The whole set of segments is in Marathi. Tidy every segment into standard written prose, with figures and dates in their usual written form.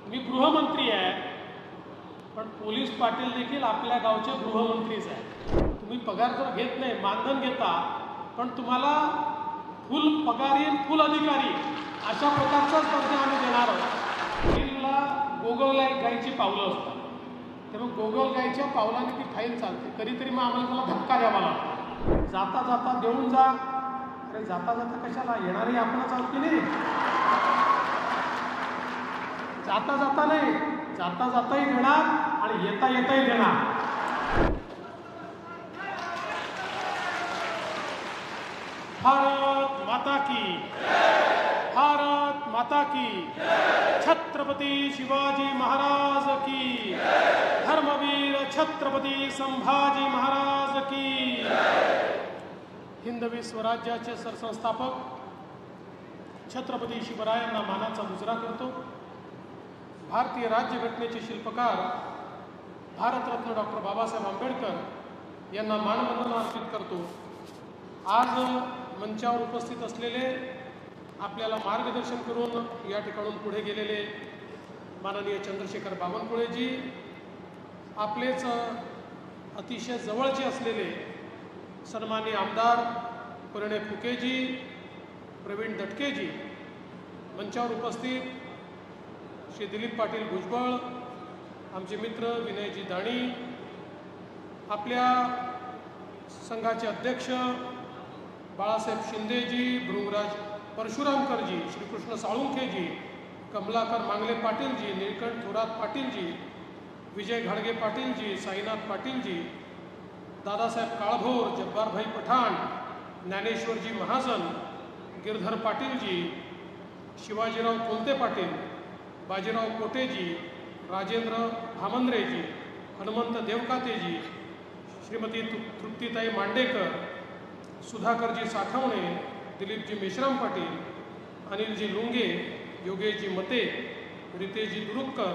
मी गृहमंत्री आहे, पण पोलीस पाटील देखील आपल्या गावचे गृहमंत्रीच आहे। तुम्ही पगार तर घेत नाही, मानधन घेता, पण तुम्हाला फुल पगारी फुल अधिकारी अशा प्रकारचाच दर्जा आम्ही देणार आहोत। फाईलला गोगल गायची पावलं असतात, तेव्हा गोगल गायच्या पावलाने ती फाईल चालते। कधीतरी मग आम्हाला त्याला धक्का द्यावा लागतो, जाता जाता देऊन जा। अरे जाता जाता कशाला, येणारे आपणच आहोत की नाही? जाता जाता नाही, जाता जाताही देणार आणि येता येताही देणार। भारत माता की, भारत माता की, छत्रपती शिवाजी महाराज की, धर्मवीर छत्रपती संभाजी महाराज की। हिंदवी स्वराज्याचे सरसंस्थापक छत्रपती शिवरायांना मानाचा मुजरा करतो। भारतीय राज्यघटनेचे शिल्पकार भारतरत्न डॉक्टर बाबासाहेब आंबेडकर यांना मानवंदना अर्पित करतो। आज मंचावर उपस्थित असलेले, आपल्याला मार्गदर्शन करून या ठिकाणून पुढे गेलेले माननीय चंद्रशेखर बावनकुळेजी, आपलेच अतिशय जवळचे असलेले सन्माननीय आमदार परिणय फुकेजी, प्रवीण दटकेजी, मंचावर उपस्थित श्री दिलीप पाटील भुजबळ, आमचे मित्र विनयजी दाणी, आपल्या संघाचे अध्यक्ष बाळासाहेब शिंदेजी, भृंगराज परशुरामकरजी, श्रीकृष्ण साळुंखेजी, कमलाकर मांगले पाटीलजी, निळकंठ थोरात पाटीलजी, विजय घाडगे पाटीलजी, साईनाथ पाटीलजी, दादासाहेब काळभोर, जब्बारभाई पठाण, ज्ञानेश्वरजी महाजन, गिरधर पाटीलजी, शिवाजीराव कोलते पाटील, बाजीराव कोटेजी, राजेंद्र भामंद्रेजी, हनुमंत देवकातेजी, श्रीमती तृप्तीताई मांडेकर, सुधाकरजी साठवणे, दिलीपजी मेश्राम पाटील, अनिलजी लुंगे, योगेशजी मते, रितेशजी दुरुतकर,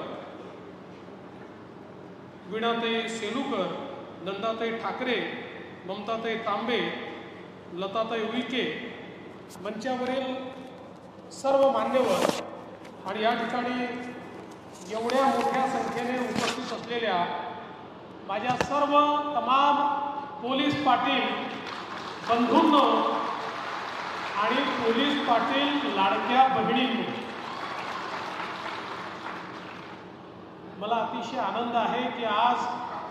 वीणाताई सेलुकर, नंदाताई ठाकरे, ममताताई तांबे, लताताई उईके, मंचावरील सर्व मान्यवर आणि या ठिकाणी एवढ्या मोठ्या संख्येने उपस्थित असलेल्या माझ्या सर्व तमाम पोलीस पाटील बंधूंनो आणि पोलीस पाटील लाडक्या बहिणींनो, मला अतिशय आनंद आहे की आज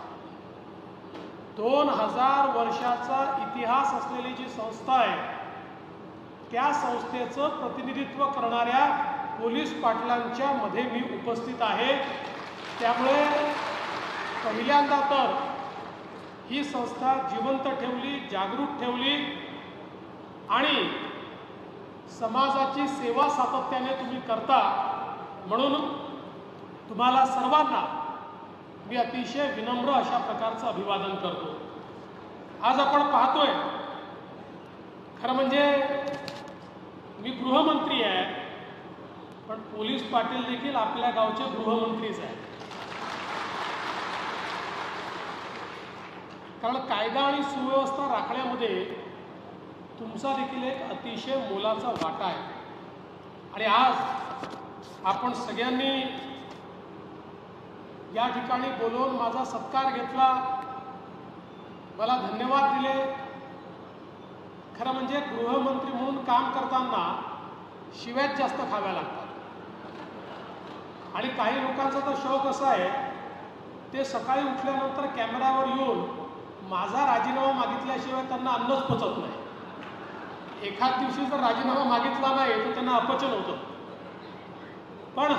2000 वर्षाचा इतिहास असलेली जी संस्था आहे, त्या संस्थेचं प्रतिनिधित्व करणाऱ्या पोलीस पाटलांच्या मध्ये मी उपस्थित आहे। त्यामुळे पहिल्यांदा तर ही संस्था जिवंत ठेवली, जागृत ठेवली आणि समाजाची सेवा सातत्याने तुम्ही करता, म्हणून तुम्हाला सर्वांना मी अतिशय विनम्र अशा प्रकारचं अभिवादन करतो। आज आपण पाहतोय, खरं म्हणजे मी गृहमंत्री आहे, पण पोलीस पाटील देखील आपल्या गावचे गृहमंत्रीच आहेत। कारण कायदा आणि सुव्यवस्था राखण्यामध्ये तुमचा देखील एक अतिशय मोलाचा वाटा आहे। आणि आज आपण सगळ्यांनी या ठिकाणी बोलवून माझा सत्कार घेतला, मला धन्यवाद दिले। खरं म्हणजे गृहमंत्री म्हणून काम करताना शिव्याच जास्त खाव्या लागतात। आणि काही लोकांचा तर शौक असा आहे, ते सकाळी उठल्यानंतर कॅमेऱ्यावर येऊन माझा राजीनामा मागितल्याशिवाय त्यांना अन्नच पचत नाही। एखाद दिवशी जर राजीनामा मागितला नाही तर त्यांना अपचन होतं। पण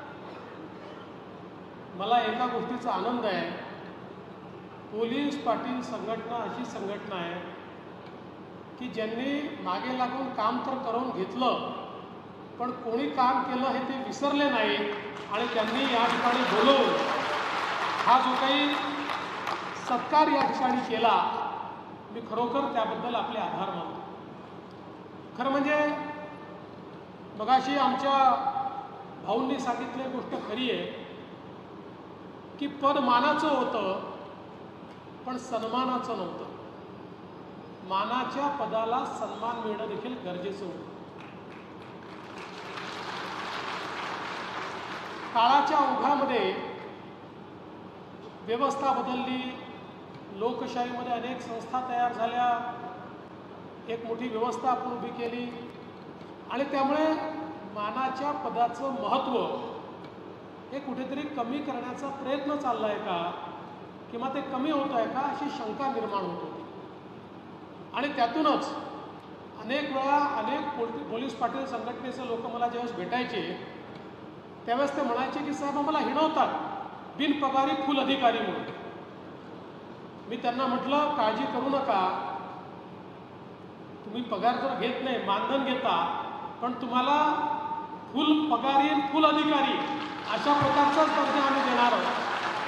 मला एका गोष्टीचा आनंद आहे, पोलीस पाटील संघटना अशी संघटना आहे की ज्यांनी मागे लागून काम तर करून घेतलं, पण कोणी काम केलं हे ते विसरले नाही आणि त्यांनी या ठिकाणी बोलवून हा जो काही सत्कार या ठिकाणी केला, मी खरोखर त्याबद्दल आपले आभार मानतो। खरं म्हणजे मगाशी आमच्या भाऊंनी सांगितलेली गोष्ट खरी आहे की पद मानाचं होतं, पण सन्मानाचं नव्हतं। मानाच्या पदाला सन्मान मिळणं देखील गरजेचं होतं। काळाच्या ओघामध्ये व्यवस्था बदलली, लोकशाहीमध्ये अनेक संस्था तयार झाल्या, एक मोठी व्यवस्था आपण उभी केली आणि त्यामुळे मानाच्या पदाचं महत्त्व हे कुठेतरी कमी करण्याचा प्रयत्न चालला आहे का किंवा ते कमी होत आहे का अशी शंका निर्माण होत होती. आणि त्यातूनच अनेक वेळा अनेक पोलीस पाटील संघटनेचे लोक मला ज्यावेळेस भेटायचे त्यावेळेस ते म्हणायचे की साहेब आम्हाला हिणवतात बिनपगारी फुल अधिकारी म्हणून. मी त्यांना म्हटलं काळजी करू नका, तुम्ही पगार जर घेत नाही मानधन घेता पण तुम्हाला फुल पगारी फुल अधिकारी अशा प्रकारचाच दर्जा आम्ही देणार आहोत.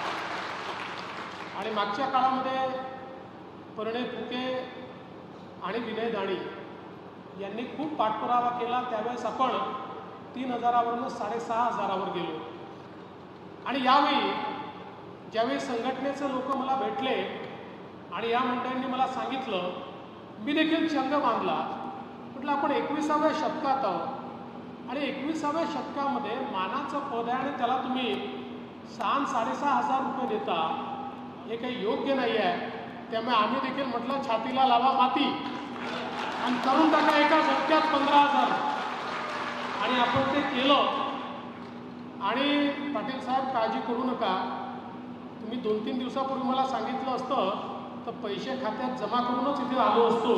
आणि मागच्या काळामध्ये परिणय फुके आणि विनय दाणी यांनी खूप पाठपुरावा केला. त्यावेळेस आपण 3,000वरून 6,500वर गेलो. आणि यावेळी ज्यावेळी संघटनेचे लोक मला भेटले आणि या मंडळींनी मला सांगितलं, मी देखील चंग बांधला. म्हटलं आपण 21व्या शतकात आहोत आणि 21व्या शतकामध्ये मानाचं पद आहे आणि त्याला तुम्ही 6,500 रुपये देता, हे काही योग्य नाही आहे. त्यामुळे आम्ही देखील म्हटलं छातीला लावा माती आणि करून टाका एका झटक्यात 15,000. आणि आपण ते केलं. आणि पाटील साहेब काळजी करू नका, तुम्ही 2-3 दिवसापूर्वी मला सांगितलं असतं तर पैसे खात्यात जमा करूनच इथे आलो असतो.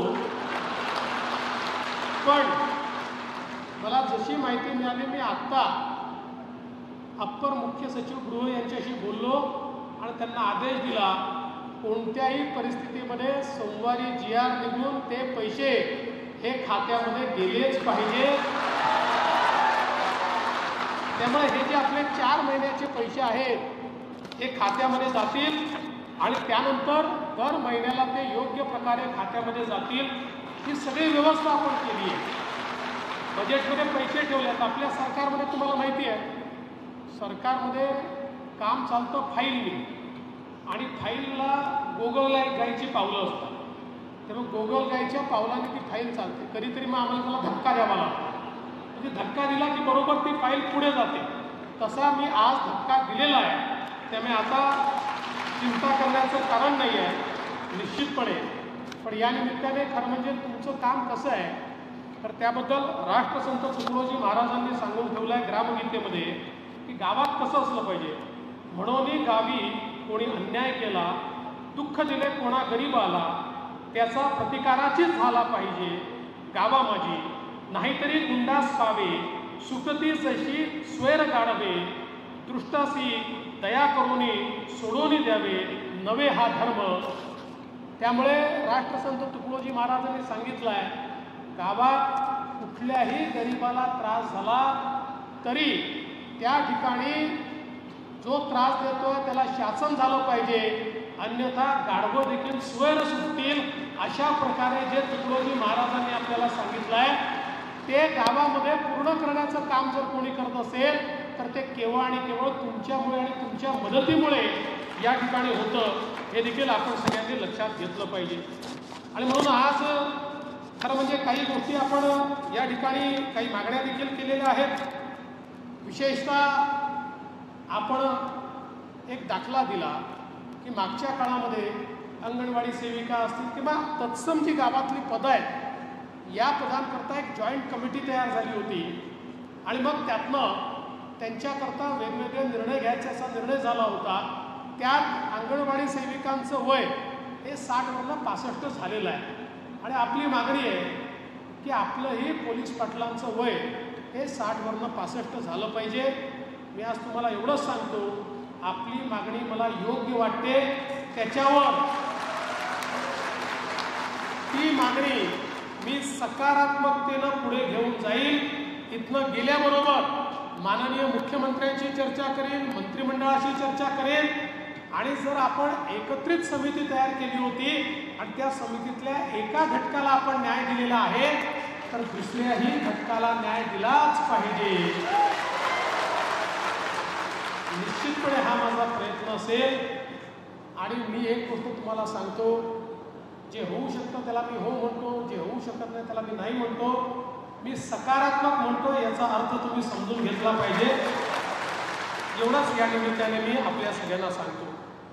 पण मला जशी माहिती मिळाली मी आत्ता अप्पर मुख्य सचिव गृह यांच्याशी बोललो आणि त्यांना आदेश दिला कोणत्याही परिस्थितीमध्ये सोमवारी GR निघून ते पैसे हे खात्यामध्ये गेलेच पाहिजे. त्यामुळे हे जे आपले 4 महिन्याचे पैसे आहेत हे खात्यामध्ये जातील आणि त्यानंतर दर महिन्याला ते योग्य प्रकारे खात्यामध्ये जातील. ही सगळी व्यवस्था आपण केली आहे. बजेटमध्ये पैसे ठेवले आहेत. आपल्या सरकारमध्ये तुम्हाला माहिती आहे सरकारमध्ये काम चालतं फाईलनी आणि फाईलला गोगलगाईची पावलं असतात. त्यामुळे गोगलगाईच्या पावलाने ती फाईल चालते. कधीतरी मग आम्हाला त्याला धक्का द्यावा लागतो. म्हणजे धक्का दिला की बरोबर ती फाईल पुढे जाते. तसा मी आज धक्का दिलेला आहे. त्यामुळे आता चिंता करण्याचं कारण नाही आहे निश्चितपणे. पण या निमित्ताने खरं म्हणजे तुमचं काम कसं आहे तर त्याबद्दल राष्ट्रसंत तुकडोजी महाराजांनी सांगून ठेवलं आहे ग्रामगीतेमध्ये की गावात कसं असलं पाहिजे. म्हणून गावी कोणी अन्याय केला, दुःख दिले कोणा गरीबाला, त्याचा प्रतिकाराचीच झाला पाहिजे गावा माझी. नाहीतरी गुंडास पावे, सुखती जशी स्वेर गाडवे, दृष्टासी दया करूनी सोडून द्यावे, नवे हा धर्म. त्यामुळे राष्ट्रसंत तुकडोजी महाराजांनी सांगितलं आहे गावात कुठल्याही गरिबाला त्रास झाला तरी त्या ठिकाणी जो त्रास देतोय त्याला शासन झालं पाहिजे, अन्यथा गाढवं देखील स्वैर सुटतील. अशा प्रकारे जे तुकडोजी महाराजांनी आपल्याला सांगितलं आहे ते गावामध्ये पूर्ण करण्याचं काम जर कोणी करत असेल तर ते केवळ आणि केवळ तुमच्यामुळे आणि तुमच्या मदतीमुळे या ठिकाणी होतं. हे देखील आपण सगळ्यांनी लक्षात घेतलं पाहिजे. आणि म्हणून आज खरं म्हणजे काही गोष्टी आपण या ठिकाणी काही मागण्या देखील केलेल्या आहेत. विशेषतः आपण एक दाखला दिला की मागच्या काळामध्ये अंगणवाडी सेविका असतील किंवा तत्सम जी गावातली पदं आहेत या पदांकरता एक जॉईंट कमिटी तयार झाली होती आणि मग त्यातनं त्यांच्याकरता वेगवेगळे निर्णय घ्यायचे असा निर्णय झाला होता. त्यात अंगणवाडी सेविकांचं वय हे 60वरून 65 झालेलं आहे. आणि आपली मागणी आहे की आपलंही पोलीस पाटलांचं वय हे 60वरून 65 झालं पाहिजे. मी आज तुम्हाला एवढंच सांगतो आपली मागणी मला योग्य वाटते. त्याच्यावर ती मागणी मी सकारात्मकतेनं पुढे घेऊन जाईल. इथनं गेल्याबरोबर माननीय मुख्यमंत्र्यांशी चर्चा करेन, मंत्रिमंडळाशी चर्चा करेन आणि जर आपण एकत्रित समिती तयार केली होती आणि त्या समितीतल्या एका घटकाला आपण न्याय दिलेला आहे तर दुसऱ्याही घटकाला न्याय दिलाच पाहिजे. निश्चितपणे हा माझा प्रयत्न असेल. आणि मी एक गोष्ट तुम्हाला सांगतो, जे होऊ शकतं त्याला मी हो म्हणतो, जे होऊ शकत नाही त्याला मी नाही म्हणतो. मी सकारात्मक म्हणतो याचा अर्थ तुम्ही समजून घेतला पाहिजे. एवढंच या निमित्ताने मी आपल्या सगळ्यांना सांगतो.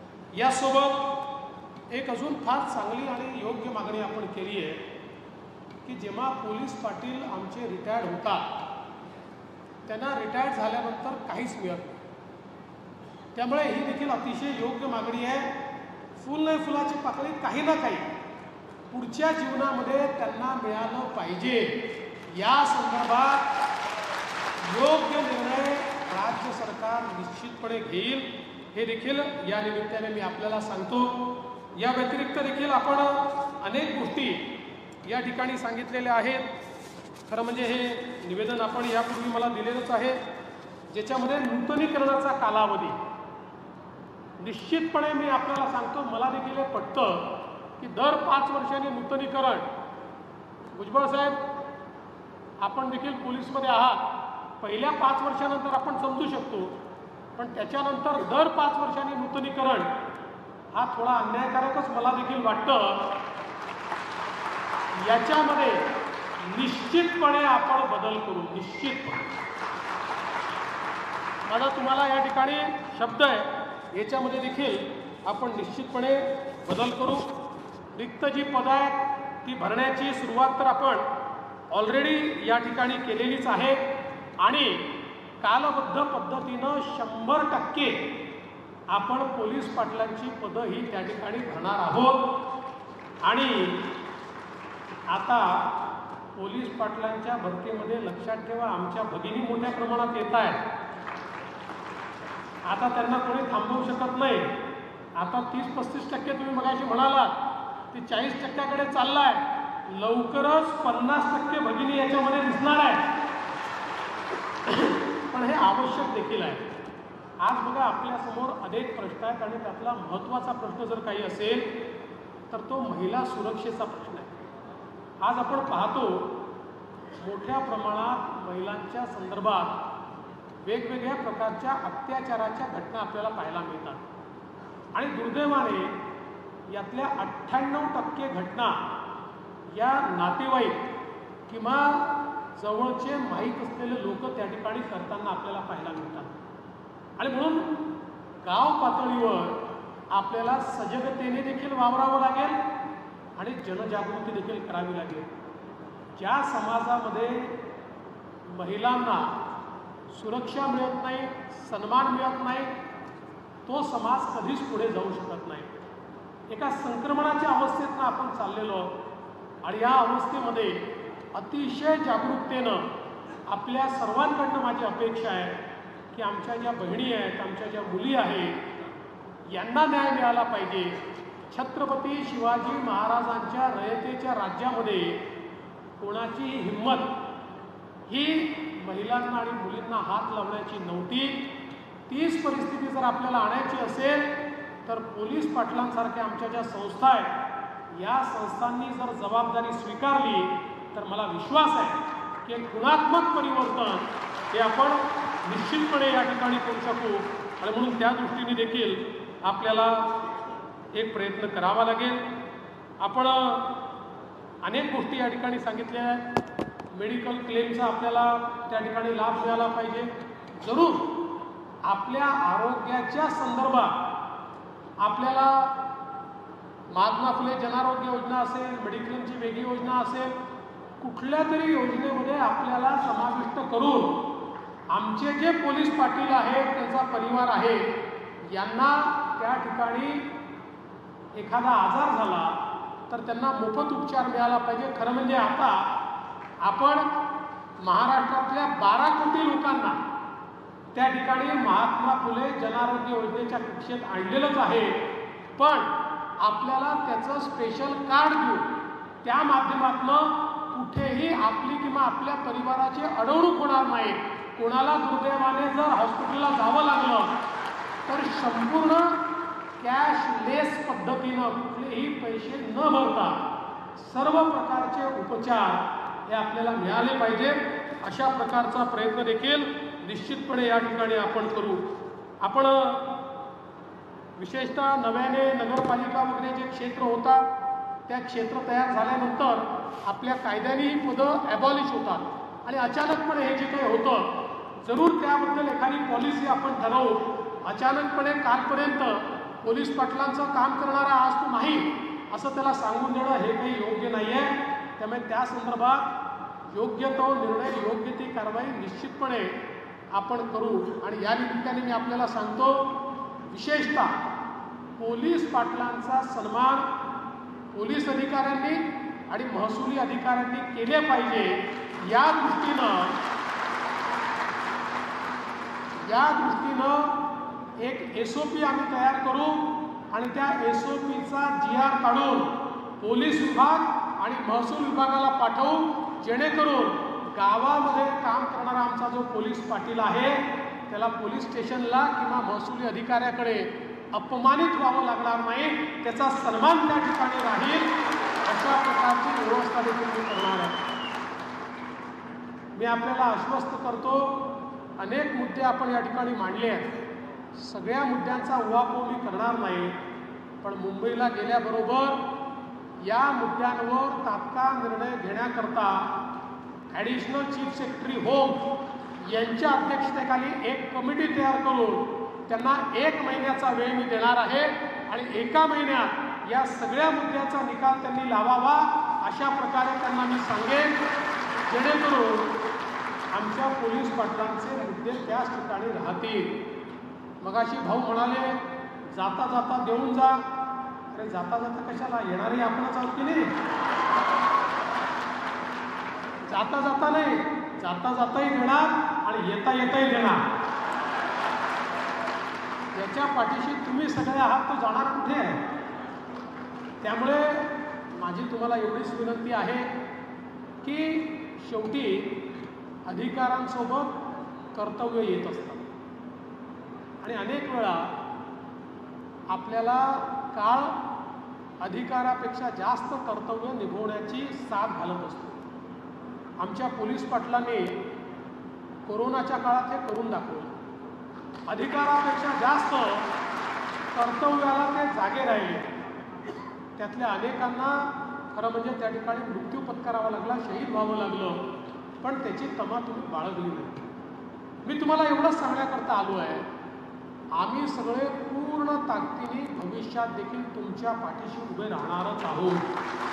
यासोबत एक अजून फार चांगली आणि योग्य मागणी आपण केली आहे की जेव्हा पोलीस पाटील आमचे रिटायर्ड होतात त्यांना रिटायर्ड झाल्यानंतर काहीच मिळत नाही. त्यामुळे ही देखील अतिशय योग्य मागणी आहे. फुल नाही फुलाची पाकळी काही ना काही पुढच्या जीवनामध्ये त्यांना मिळालं पाहिजे. या संदर्भात योग्य निर्णय राज्य सरकार निश्चितपणे घेईल हे देखील या निमित्ताने मी आपल्याला सांगतो. या व्यतिरिक्त देखील आपण अनेक गोष्टी या ठिकाणी सांगितलेल्या आहेत. खरं म्हणजे हे निवेदन आपण यापूर्वी मला दिलेलंच आहे, ज्याच्यामध्ये नूतनीकरणाचा कालावधी निश्चितपणे मी आपल्याला सांगतो. मला देखील हे पटतं की दर 5 वर्षांनी नूतनीकरण. भुजबळ साहेब, आपण देखील पोलीसमध्ये आहात. पहिल्या 5 वर्षानंतर आपण समजू शकतो, पण त्याच्यानंतर दर 5 वर्षांनी नूतनीकरण हा थोडा अन्यायकारकच मला देखील वाटतं. याच्यामध्ये निश्चितपणे आपण बदल करू. निश्चितपणे माझा तुम्हाला या ठिकाणी शब्द आहे, याच्यामध्ये देखील आपण निश्चितपणे बदल करू. रिक्त जी पदं आहेत ती भरण्याची सुरुवात तर आपण ऑलरेडी या ठिकाणी केलेलीच आहे आणि कालबद्ध पद्धतीनं 100% आपण पोलीस पाटलांची पदं ही त्या ठिकाणी भरणार आहोत. आणि आता पोलीस पाटलांच्या भरतीमध्ये लक्षात ठेवा, आमच्या भगिनी मोठ्या प्रमाणात येत आहेत. आता त्यांना कोणी थांबवू शकत नाही. आता 30-35% तुम्ही मगाशी म्हणालात ती 40%कडे चाललाय. लवकरच 50% भगिनी याच्यामध्ये दिसणार आहे. पण हे आवश्यक देखील आहे. आज बघा आपल्यासमोर अनेक प्रश्न आहेत आणि त्यातला महत्त्वाचा प्रश्न जर काही असेल तर तो महिला सुरक्षेचा प्रश्न आहे. आज आपण पाहतो मोठ्या प्रमाणात महिलांच्या संदर्भात वेगवेगळ्या प्रकारच्या अत्याचाराच्या घटना आपल्याला पाहायला मिळतात आणि दुर्दैवाने यातल्या 98% घटना या नातेवाईक किंवा जवळचे माहीत असलेले लोक त्या ठिकाणी करताना आपल्याला पाहायला मिळतात. आणि म्हणून गाव पातळीवर आपल्याला सजगतेने देखील वावरावं लागेल आणि जनजागृती देखील करावी लागेल. ज्या समाजामध्ये महिलांना सुरक्षा मिळत नाही, सन्मान मिळत नाही, तो समाज कधीच पुढे जाऊ शकत नाही. एका संक्रमणाच्या अवस्थेतनं आपण चाललेलो आणि या अवस्थेमध्ये अतिशय जागरूकतेनं आपल्या सर्वांकडनं माझी अपेक्षा आहे की आमच्या ज्या बहिणी आहेत, आमच्या ज्या मुली आहेत, यांना न्याय मिळाला पाहिजे. छत्रपती शिवाजी महाराजांच्या रयतेच्या राज्यामध्ये कोणाची हिंमत ही महिलांना आणि मुलींना हात लावण्याची नव्हती. तीच परिस्थिती जर आपल्याला आणायची असेल तर पोलीस पाटलांसारख्या आमच्या ज्या संस्था आहेत या संस्थांनी जर जबाबदारी स्वीकारली तर मला विश्वास आहे की एक गुणात्मक परिवर्तन हे आपण निश्चितपणे या ठिकाणी करू शकू. आणि म्हणून त्या दृष्टीने देखील आपल्याला एक प्रयत्न करावा लागेल. आपण अनेक गोष्टी या ठिकाणी सांगितल्या आहेत. मेडिकल क्लेमचा आपल्याला त्या ठिकाणी लाभ मिळाला पाहिजे. जरूर आपल्या आरोग्याच्या संदर्भात आपल्याला महात्मा फुले जनआरोग्य योजना असेल, मेडिक्लेमची वेगळी योजना असेल, कुठल्या तरी योजनेमध्ये आपल्याला समाविष्ट करून आमचे जे पोलीस पाटील आहेत, त्यांचा परिवार आहे, यांना त्या ठिकाणी एखादा आजार झाला तर त्यांना मोफत उपचार मिळाला पाहिजे. खरं म्हणजे आता आपण महाराष्ट्रातल्या 12 कोटी लोकांना त्या ठिकाणी महात्मा फुले जनआरोग्य योजनेच्या कक्षेत आणलेलंच आहे. पण आपल्याला त्याचं स्पेशल कार्ड देऊन त्या माध्यमातून कुठेही आपली किंवा आपल्या परिवाराची अडवणूक होणार नाही. कोणाला दुर्दैवाने जर हॉस्पिटलला जावं लागलं तर संपूर्ण कॅशलेस पद्धतीनं कुठलेही पैसे न भरता सर्व प्रकारचे उपचार हे आपल्याला मिळाले पाहिजे. अशा प्रकारचा प्रयत्न देखील निश्चितपणे या ठिकाणी आपण करू. आपण विशेषतः नव्याने नगरपालिका वगैरे जे क्षेत्र होतात त्या क्षेत्र तयार झाल्यानंतर आपल्या कायद्याने ही पदं ॲबॉलिश होतात आणि अचानकपणे हे जे काही होतं जरूर त्याबद्दल एखादी पॉलिसी आपण ठरवू. अचानकपणे कालपर्यंत पोलीस पाटलांचं काम करणारा आज तो नाही असं त्याला सांगून देणं हे काही योग्य नाही आहे. त्यामुळे त्या संदर्भात योग्य तो निर्णय, योग्य ती कारवाई निश्चितपणे आपण करू. आणि या निमित्ताने मी आपल्याला सांगतो, विशेषतः पोलीस पाटलांचा सन्मान पोलीस अधिकाऱ्यांनी आणि महसुली अधिकाऱ्यांनी केले पाहिजे. या दृष्टीनं एक SOP आम्ही तयार करू आणि त्या SOPचा GR काढून पोलीस विभाग आणि महसूल विभागाला पाठवू, जेणेकरून गावामध्ये काम करणारा आमचा जो पोलीस पाटील आहे त्याला पोलीस स्टेशनला किंवा महसुली अधिकाऱ्याकडे अपमानित व्हावं लागणार नाही, त्याचा सन्मान त्या ठिकाणी राहील. अशा प्रकारची व्यवस्था देखील मी करणार आहे. मी आपल्याला आश्वस्त करतो, अनेक मुद्दे आपण या ठिकाणी मांडले आहेत. सगळ्या मुद्द्यांचा उहापोह मी करणार नाही, पण मुंबईला गेल्याबरोबर या मुद्द्यांवर तात्काळ निर्णय घेण्याकरता ॲडिशनल चीफ सेक्रेटरी होम यांच्या अध्यक्षतेखाली एक कमिटी तयार करून त्यांना 1 महिन्याचा वेळ मी देणार आहे आणि 1 महिन्यात या सगळ्या मुद्द्याचा निकाल त्यांनी लावावा अशा प्रकारे त्यांना मी सांगेन, जेणेकरून आमच्या पोलीस पाटलांचे मुद्दे त्याच ठिकाणी राहतील. मगाशी भाऊ म्हणाले जाता जाता देऊन जा. अरे जाता जाता कशाला, येणारे आपणच आहोत की नाही? जाता जाता नाही, जाता जाताही देणार आणि येता येताही देणार. याच्या पाठीशी तुम्ही सगळे आहात, तो जाणार कुठे आहे? त्यामुळे माझी तुम्हाला एवढीच विनंती आहे की शेवटी अधिकारांसोबत कर्तव्य येत असतात आणि अनेक वेळा आपल्याला काळ अधिकारापेक्षा जास्त कर्तव्य निभवण्याची साथ घालत असतो. आमच्या पोलीस पाटलांनी कोरोनाच्या काळात हे करून दाखवलं. अधिकारापेक्षा जास्त कर्तव्याला ते जागे राहिले. त्यातल्या अनेकांना खरं म्हणजे त्या ठिकाणी मृत्यू पत्करावा लागला, शहीद व्हावं लागलं, पण त्याची तमा तुम्ही बाळगली नाही. मी तुम्हाला एवढंच सांगण्याकरता आलो आहे, आम्ही सगळे पूर्ण ताकदीने भविष्यात देखील तुमच्या पाठीशी उभे राहणारच आहोत.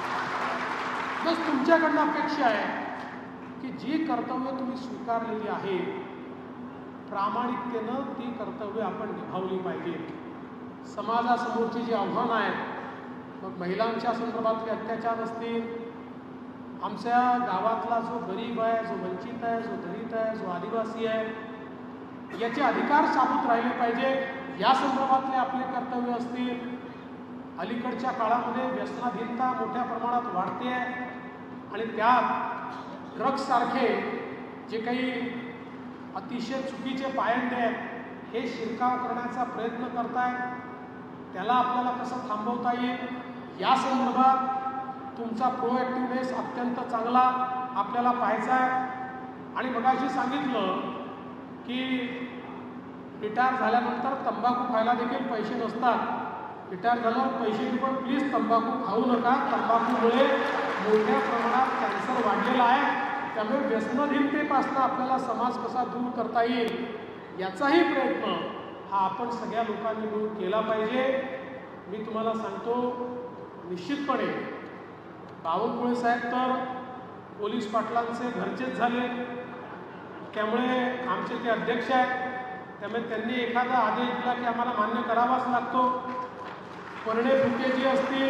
बस तुमच्याकडनं अपेक्षा आहे की जी कर्तव्य तुम्ही स्वीकारलेली आहे प्रामाणिकतेनं ती कर्तव्य आपण निभावली पाहिजे. समाजासमोरची जी आव्हानं आहेत, मग महिलांच्या संदर्भातले अत्याचार असतील, आमच्या गावातला जो गरीब आहे, जो वंचित आहे, जो दलित आहे, जो आदिवासी आहे, याचे अधिकार साबूत राहिले पाहिजे, या संदर्भातले आपले कर्तव्य असतील. अलीकडच्या काळामध्ये व्यसनाधीनता मोठ्या प्रमाणात वाढते आहे आणि त्यात ड्रग्जसारखे जे काही अतिशय चुकीचे पायंडे आहेत हे शिरकाव करण्याचा प्रयत्न करतायत. त्याला आपल्याला कसं थांबवता येईल या संदर्भात तुमचा प्रोॲक्टिव्हनेस अत्यंत चांगला आपल्याला पाहायचा आहे. आणि मगाशी सांगितलं की रिटायर झाल्यानंतर तंबाखू खायला देखील पैसे नसतात. रिटायर झाल्यावर पैसे देऊन पण प्लीज तंबाखू खाऊ नका. तंबाखूमुळे मोठ्या प्रमाणात कॅन्सर वाढलेला आहे. त्यामुळे व्यसनाधीनतेपासून आपल्याला समाज कसा दूर करता येईल याचाही प्रयत्न हा आपण सगळ्या लोकांनी मिळून केला पाहिजे. मी तुम्हाला सांगतो, निश्चितपणे बावनकुळे साहेब तर पोलीस पाटलांचे घरचेच झाले, त्यामुळे आमचे ते अध्यक्ष आहेत. त्यामुळे त्यांनी एखादा आदेश दिला की आम्हाला मान्य करावाच लागतो. परिणय फुकेजी असतील,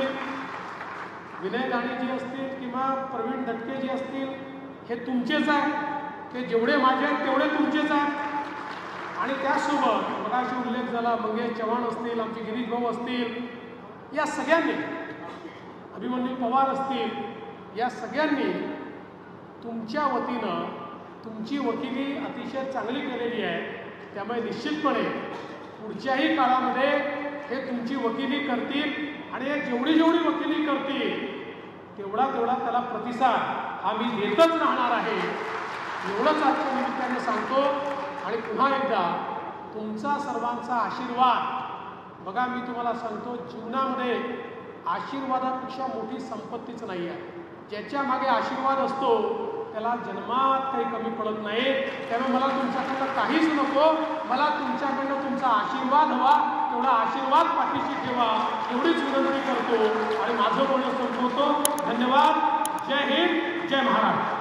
विनय दाणेजी असतील किंवा प्रवीण दटकेजी असतील, हे तुमचेच आहे. ते जेवढे माझे आहेत तेवढे तुमचेच आहेत. आणि त्यासोबत मगाशी उल्लेख झाला, मंगेश चव्हाण असतील, आमचे गिरीश भाऊ असतील, या सगळ्यांनी, अभिमन्यू पवार असतील, या सगळ्यांनी तुमच्या वतीनं तुमची वकिली अतिशय चांगली केलेली आहे. त्यामुळे निश्चितपणे पुढच्याही काळामध्ये हे तुमची वकिली करतील आणि हे जेवढी वकिली करतील तेवढा त्याला प्रतिसाद हा मी देतच राहणार आहे. एवढंच आजच्या निमित्ताने सांगतो. आणि पुन्हा एकदा तुमचा सर्वांचा आशीर्वाद, बघा मी तुम्हाला सांगतो, जीवनामध्ये आशीर्वादापेक्षा मोठी संपत्तीच नाही आहे. ज्याच्या मागे आशीर्वाद असतो त्याला जन्मात काही कमी पडत नाही. त्यामुळे मला तुमच्याकडनं काहीच नको, मला तुमच्याकडनं तुमचा आशीर्वाद हवा. तेवढा आशीर्वाद पाठीशी ठेवा एवढीच विनंती करतो आणि माझं बोलणं संपवतो. धन्यवाद. जय हिंद, जय महाराष्ट्र.